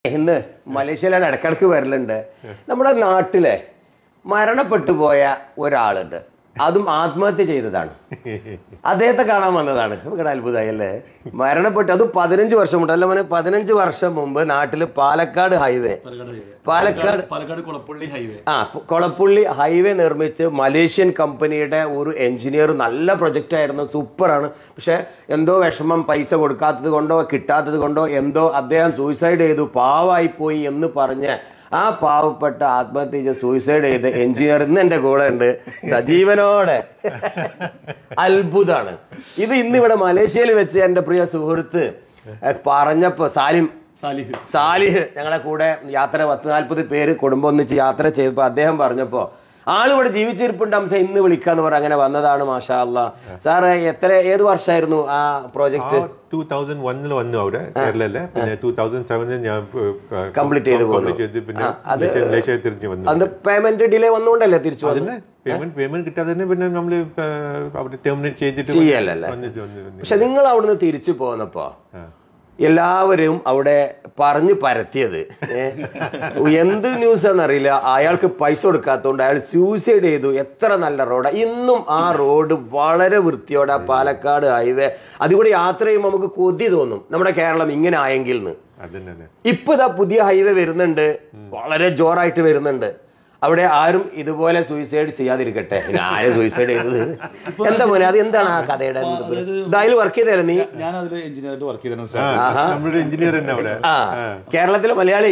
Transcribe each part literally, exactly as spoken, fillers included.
ഇന്ന് മലേഷ്യയിലാണ് ഇടക്കിടക്ക് വരലുണ്ട്. നമ്മുടെ നാട്ടിലെ മരണപ്പെട്ടു പോയ ഒരാളുണ്ട്, അതും ആത്മഹത്യ ചെയ്തതാണ്. അദ്ദേഹത്തെ കാണാൻ വന്നതാണ്. നമുക്കിടെ അത്ഭുതമായി അല്ലേ? മരണപ്പെട്ടു, അതും പതിനഞ്ച് വർഷം മുമ്പ് അല്ല മോനെ, പതിനഞ്ച് വർഷം മുമ്പ് നാട്ടില് പാലക്കാട് ഹൈവേ പാലക്കാട് പാലക്കാട് കൊളപ്പള്ളി ഹൈവേ ആ കൊളപ്പള്ളി ഹൈവേ നിർമ്മിച്ച് മലേഷ്യൻ കമ്പനിയുടെ ഒരു എഞ്ചിനീയർ, നല്ല പ്രൊജക്റ്റ് ആയിരുന്നു, സൂപ്പറാണ്. പക്ഷെ എന്തോ വിഷമം, പൈസ കൊടുക്കാത്തത് കൊണ്ടോ കിട്ടാത്തത് കൊണ്ടോ എന്തോ അദ്ദേഹം സൂയിസൈഡ് ചെയ്തു, പാവായി പോയി എന്ന് പറഞ്ഞ് ആ പാവപ്പെട്ട ആത്മഹത്യ ചെയ്ത് സൂയിസൈഡ് ചെയ്ത് എഞ്ചിനീയർ ഇന്ന് എന്റെ കൂടെ ഉണ്ട് ജീവനോടെ. അത്ഭുതമാണ് ഇത്. ഇന്നിവിടെ മലേഷ്യയിൽ വെച്ച് എന്റെ പ്രിയ സുഹൃത്ത് പറഞ്ഞപ്പോ, സാലിം സാലിഹ് സാലിഹ് ഞങ്ങളെ കൂടെ യാത്ര പത്ത് നാൽപ്പത് പേര് കുടുംബം ഒന്നിച്ച് യാത്ര ചെയ്തപ്പോ അദ്ദേഹം പറഞ്ഞപ്പോ ആളിവിടെ ജീവിച്ചിരിപ്പുണ്ട് അംസ ഇന്ന് വിളിക്കാന്ന് പറഞ്ഞ അങ്ങനെ വന്നതാണ്. മാഷാ അല്ലാഹ്. സാറ് എത്ര ഏത് വർഷമായിരുന്നു ആ പ്രോജക്ട്? ടൂ തൗസൻഡ് വണ്ണിൽ വന്നു അവിടെ കേരളയിലെ, പിന്നെ ടൂ തൗസൻഡ് സെവനിൽ ഞാൻ കംപ്ലീറ്റ് ചെയ്ത് പോകുന്നു. പിന്നെ തിരിച്ചു വന്നു. അത് പേയ്മെന്റ് ഡിലേ വന്നുകൊണ്ടല്ലേ തിരിച്ചു വന്നത്? പേയ്മെന്റ് പേയ്മെന്റ് കിട്ടാതെ തന്നെ പിന്നെ നമ്മള് അവിടെ ടെർമിനേറ്റ് ചെയ്തിട്ട് ചെയ്യല്ലേ. പക്ഷെ നിങ്ങൾ അവിടുന്ന് തിരിച്ചു പോന്നപ്പോ എല്ലാവരും അവിടെ പറഞ്ഞു പരത്തിയത് എന്ത് ന്യൂസ് എന്നറിയില്ല, അയാൾക്ക് പൈസ കൊടുക്കാത്തതുകൊണ്ട് അയാൾ സൂയിസൈഡ് ചെയ്തു. എത്ര നല്ല റോഡാ. ഇന്നും ആ റോഡ് വളരെ വൃത്തിയോടെ ആ പാലക്കാട് ഹൈവേ അതുകൂടി യാത്ര ചെയ്യുമ്പോൾ നമുക്ക് കൊതി തോന്നും, നമ്മുടെ കേരളം ഇങ്ങനെ ആയെങ്കിൽ എന്ന്. ഇപ്പൊ ഇതാ പുതിയ ഹൈവേ വരുന്നുണ്ട്, വളരെ ജോറായിട്ട് വരുന്നുണ്ട്. അവിടെ ആരും ഇതുപോലെ സൂയിസൈഡ് ചെയ്യാതിരിക്കട്ടെ. ആരും സൂയിസൈഡ് ചെയ്തത് എന്താ പോലെ, അത് എന്താണ് ആ കഥയുടെ? അതിൽ വർക്ക് ചെയ്തല്ലേ നീ? ഞാൻ അതിൽ എഞ്ചിനീയറായിട്ട് വർക്ക് ചെയ്തിരുന്നു. ആ കേരളത്തിലെ മലയാളി.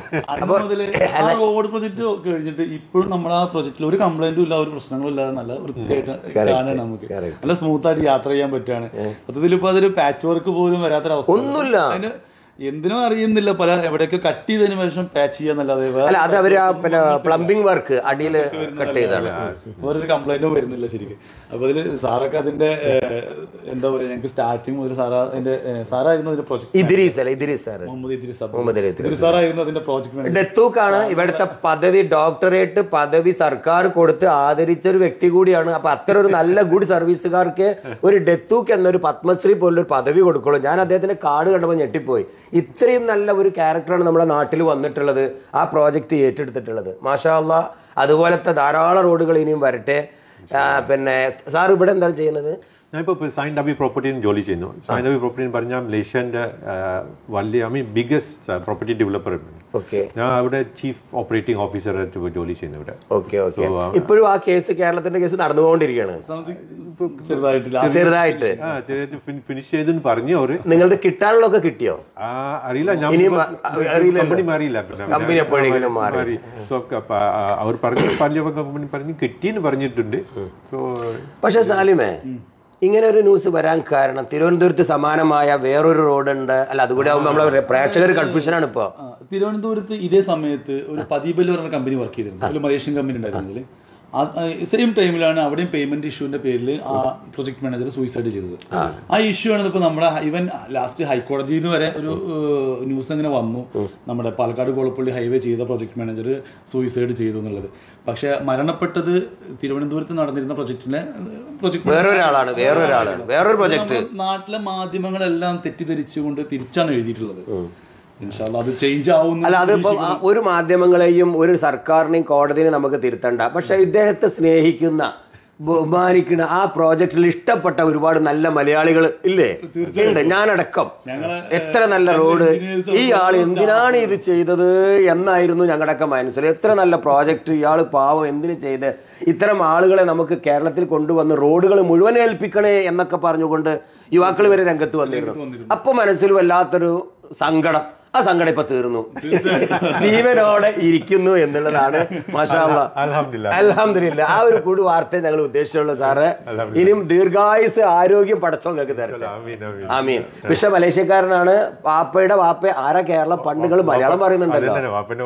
റോഡ് പ്രൊജക്ട് കഴിഞ്ഞിട്ട് ഇപ്പോഴും നമ്മുടെ ആ പ്രൊജക്റ്റിൽ ഒരു കംപ്ലൈന്റും ഇല്ല, ഒരു പ്രശ്നങ്ങളും ഇല്ലാതെ നല്ല വൃത്തിയായിട്ട് കാണാൻ നമുക്ക് നല്ല സ്മൂത്ത് ആയിട്ട് യാത്ര ചെയ്യാൻ പറ്റുകയാണ്. സത്യത്തിൽ ഇപ്പൊ അതൊരു പാച്ച് വർക്ക് പോലും വരാത്തൊരവസ്ഥ ഒന്നുമില്ല. എന്തിനും അറിയുന്നില്ല, പല എവിടെയൊക്കെ കട്ട് ചെയ്തതിന് ശേഷം പാച്ച് ചെയ്യാന്നല്ലാതെ അത് അവര് പിന്നെ പ്ലംബിംഗ് വർക്ക് അടിയിൽ കട്ട് ചെയ്താണ്. വേറൊരു കംപ്ലൈന്റും വരുന്നില്ല ശരിക്കും. അപ്പൊ അതില് സാറൊക്കെ അതിന്റെ എന്താ പറയാ, ഞങ്ങൾക്ക് സ്റ്റാർട്ടിങ് മുതൽ സാറാ അതിന്റെ സാറായിരുന്നു അതിന്റെ പ്രോജക്ട്. ഇദ്രീസ് അല്ല ഇദ്രീസ് സാർ, മുഹമ്മദ് ഇദ്രീസ് മുഹമ്മദ് ഇദ്രീസ് സാറായിരുന്നു അതിന്റെ പ്രോജക്ട്. ഡെത്തൂക്കാണ് ഇവിടുത്തെ പദവി, ഡോക്ടറേറ്റ് പദവി സർക്കാർ കൊടുത്ത് ആദരിച്ച ഒരു വ്യക്തി കൂടിയാണ്. അപ്പൊ അത്ര ഒരു നല്ല ഗുഡ് സർവീസുകാർക്ക് ഒരു ഡെത്തൂക്ക് എന്നൊരു പത്മശ്രീ പോലൊരു പദവി കൊടുക്കുള്ളൂ. ഞാൻ അദ്ദേഹത്തിന്റെ കാർഡ് കണ്ടപ്പോൾ ഞെട്ടിപ്പോയി. ഇത്രയും നല്ല ഒരു ക്യാരക്ടറാണ് നമ്മുടെ നാട്ടിൽ വന്നിട്ടുള്ളത്, ആ പ്രോജക്റ്റ് ഏറ്റെടുത്തിട്ടുള്ളത്. മാഷാ അല്ലാഹ്. അതുപോലത്തെ ധാരാളം റോഡുകൾ ഇനിയും വരട്ടെ. പിന്നെ സാർ ഇവിടെ എന്താണ് ചെയ്യുന്നത്? ഞാനിപ്പോൾ സൈൻ ഡബി പ്രോപ്പർട്ടിയിൽ ജോലി ചെയ്യുന്നു. സൈൻ ഡബി പ്രോപ്പർട്ടി എന്ന് പറഞ്ഞാൽ മലേഷ്യൻ്റെ വലിയ I mean biggest property developer. Okay. ഞാൻ അവിടെ ചീഫ് ഓപ്പറേറ്റിംഗ് ഓഫീസറായിട്ട് ജോലി ചെയ്യുന്നു ഇവിടെ. Okay okay. ഇപ്പോഴും ആ കേസ്, കേരളത്തിന്റെ കേസ് നടന്നുകൊണ്ടിരിക്കുകയാണ് ചെറുതായിട്ട്. ഫിനിഷ് ചെയ്തെന്ന് പറഞ്ഞു അവര്. നിങ്ങളുടെ കിട്ടാനുള്ളതൊക്കെ കിട്ടിയോ? അറിയില്ല, ഞാൻ കമ്പനി മാറിയില്ല. കമ്പനി എപ്പോഴെങ്കിലും മാറി? സോ അവർ പറഞ്ഞു പറഞ്ഞ കമ്പനി പറഞ്ഞു കിട്ടിയെന്ന് പറഞ്ഞിട്ടുണ്ട്. സോ പക്ഷെ സാലിമേ, ഇങ്ങനെ ഒരു ന്യൂസ് വരാൻ കാരണം തിരുവനന്തപുരത്ത് സമാനമായ വേറൊരു റോഡുണ്ട് അല്ല, അതുകൂടി ആവുമ്പോൾ നമ്മളെ പ്രേക്ഷകർ കൺഫ്യൂഷനാണ്. ഇപ്പൊ തിരുവനന്തപുരത്ത് ഇതേ സമയത്ത് ഒരു പദീപല് പറഞ്ഞ കമ്പനി വർക്ക് ചെയ്തിരുന്നു, ഒരു മലേഷ്യൻ കമ്പനി ഉണ്ടായിരുന്നതിൽ. സെയിം ടൈമിലാണ് അവിടെയും പേയ്മെന്റ് ഇഷ്യൂവിന്റെ പേരിൽ ആ പ്രൊജക്ട് മാനേജർ സൂയിസൈഡ് ചെയ്തത്. ആ ഇഷ്യൂ ആണ് ഇപ്പൊ നമ്മുടെ ഈവൻ ലാസ്റ്റ് ഹൈക്കോടതിയിൽ നിന്ന് വരെ ഒരു ന്യൂസ് അങ്ങനെ വന്നു, നമ്മുടെ പാലക്കാട് കോളപ്പള്ളി ഹൈവേ ചെയ്ത പ്രൊജക്ട് മാനേജർ സൂയിസൈഡ് ചെയ്തു എന്നുള്ളത്. പക്ഷെ മരണപ്പെട്ടത് തിരുവനന്തപുരത്ത് നടന്നിരുന്ന പ്രൊജക്ടിന്റെ പ്രൊജക്ട് വേറൊരാളാണ്, വേറൊരാളാണ്, വേറൊരു പ്രൊജക്ട്. നാട്ടിലെ മാധ്യമങ്ങളെല്ലാം തെറ്റിദ്ധരിച്ചുകൊണ്ട് തിരിച്ചാണ് എഴുതിയിട്ടുള്ളത്. അത് ചേഞ്ച് ആവും. അല്ല, അതിപ്പോ ഒരു മാധ്യമങ്ങളെയും ഒരു സർക്കാരിനെയും കോടതിനെയും നമുക്ക് തിരുത്തണ്ട. പക്ഷെ ഇദ്ദേഹത്തെ സ്നേഹിക്കുന്ന, ബഹുമാനിക്കുന്ന, ആ പ്രോജക്റ്റിൽ ഇഷ്ടപ്പെട്ട ഒരുപാട് നല്ല മലയാളികൾ ഇല്ലേ? ഉണ്ട്, ഞാനടക്കം. എത്ര നല്ല റോഡ്, ഈ ആൾ എന്തിനാണ് ഇത് ചെയ്തത് എന്നായിരുന്നു ഞങ്ങളുടെയൊക്കെ മനസ്സിൽ. എത്ര നല്ല പ്രോജക്റ്റ്, ഇയാൾ പാവം എന്തിനു ചെയ്ത് ഇത്തരം ആളുകളെ നമുക്ക് കേരളത്തിൽ കൊണ്ടുവന്ന് റോഡുകൾ മുഴുവൻ ഏൽപ്പിക്കണേ എന്നൊക്കെ പറഞ്ഞുകൊണ്ട് യുവാക്കൾ വരെ രംഗത്ത് വന്നിരുന്നു. അപ്പൊ മനസ്സിൽ വല്ലാത്തൊരു സങ്കടം. ആ സങ്കടം ഇപ്പൊ തീർന്നു, ജീവനോടെ ഇരിക്കുന്നു എന്നുള്ളതാണ്. മാഷാ അല്ലാഹ്, അൽഹംദുലില്ലാഹ്. ആ ഒരു കൂടി വാർത്ത ഞങ്ങൾ ഉദ്ദേശിച്ചുള്ളൂ സാറ്. ഇനിയും ദീർഘായുസ് ആരോഗ്യം പടച്ചോ നിങ്ങൾക്ക് തരട്ടെ. ആമീൻ. പക്ഷെ മലേഷ്യക്കാരനാണ്, വാപ്പയുടെ വാപ്പ ആരാ കേരള പണ്ടുകൾ മലയാളം പറയുന്നുണ്ടല്ലോ.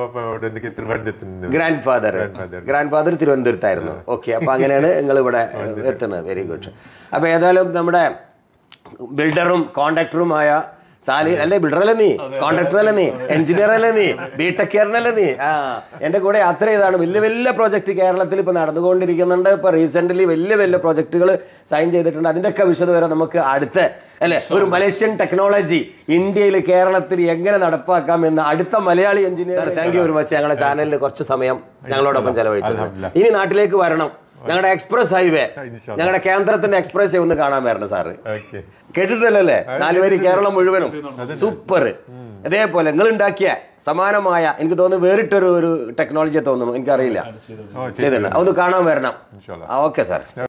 ഗ്രാൻഡ് ഫാദർ ഗ്രാൻഡ് ഫാദർ തിരുവനന്തപുരത്തായിരുന്നു. ഓക്കെ, അപ്പൊ അങ്ങനെയാണ് നിങ്ങൾ ഇവിടെ എത്തുന്നത്. Very good. അപ്പൊ ഏതായാലും നമ്മുടെ ബിൽഡറും കോൺട്രാക്ടറുമായ സാലി അല്ലേ, ബിൽഡറല്ലേ നീ, കോൺട്രാക്ടറല്ലേ നീ, എഞ്ചിനീയർ അല്ലേ നീ, ബിടെക്കാരനല്ലേ നീ. ആ എന്റെ കൂടെ യാത്ര ചെയ്താണ്. വലിയ വലിയ പ്രോജക്റ്റ് കേരളത്തിൽ ഇപ്പൊ നടന്നുകൊണ്ടിരിക്കുന്നുണ്ട്. ഇപ്പൊ റീസെന്റ്ലി വലിയ വലിയ പ്രോജക്റ്റുകൾ സൈൻ ചെയ്തിട്ടുണ്ട്. അതിന്റെയൊക്കെ വിശദ വരെ നമുക്ക് അടുത്ത അല്ലെ ഒരു മലേഷ്യൻ ടെക്നോളജി ഇന്ത്യയിൽ കേരളത്തിൽ എങ്ങനെ നടപ്പാക്കാം എന്ന് അടുത്ത Malayali engineer. Thank you very much. ഞങ്ങളുടെ ചാനലിൽ കുറച്ച് സമയം ഞങ്ങളോടൊപ്പം ചെലവഴിച്ചത്. ഇനി നാട്ടിലേക്ക് വരണം. ഞങ്ങളുടെ എക്സ്പ്രസ് ഹൈവേ, ഞങ്ങളുടെ കേന്ദ്രത്തിന്റെ എക്സ്പ്രസ് ഹൈവേ ഒന്ന് കാണാൻ വരണം സാറ്. കേട്ടിട്ടല്ലേ നാലുപേര് കേരളം മുഴുവനും സൂപ്പർ. അതേപോലെ നിങ്ങൾ ഉണ്ടാക്കിയ സമാനമായ എനിക്ക് തോന്നുന്നു വേറിട്ടൊരു ഒരു ടെക്നോളജിയെ തോന്നുന്നു, എനിക്കറിയില്ല ചെയ്തിട്ടുണ്ട്. അതൊന്ന് കാണാൻ വരണം. Okay sir.